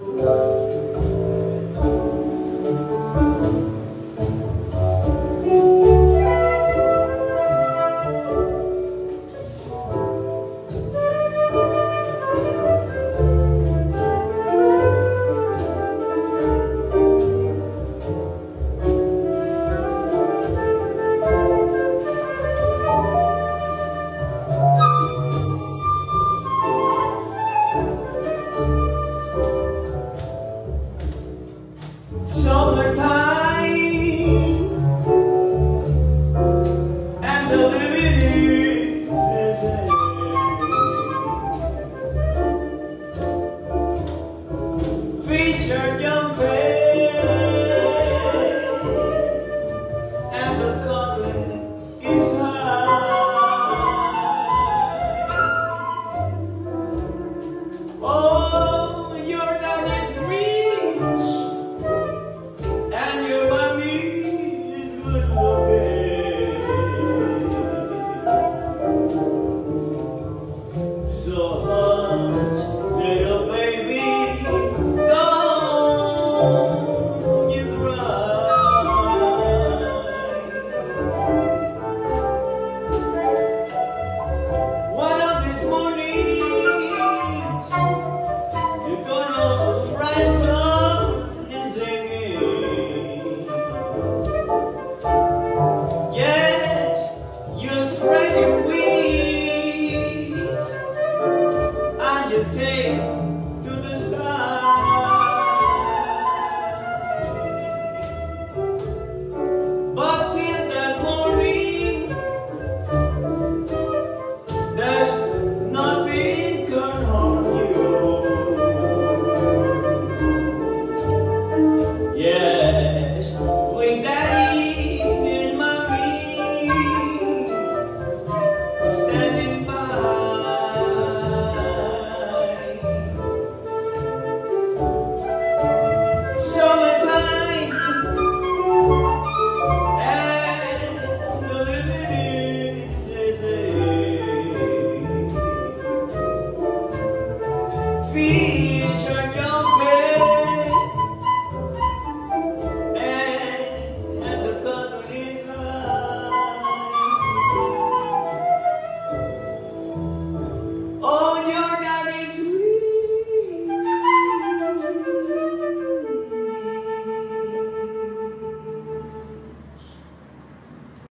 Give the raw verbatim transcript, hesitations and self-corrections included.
Summertime and the living is easy. Fish are jumping and the cotton is high. Oh, your dad is rich and your mommy is good looking. So hush, little baby, don't you cry. One of these mornings, you're gonna rise up and sing it. Yes, you spread your wings and you take to the sky. But till that morning, there's nothing can harm you. Yes, with daddy and mommy standing by. Summertime and the living is easy. Feel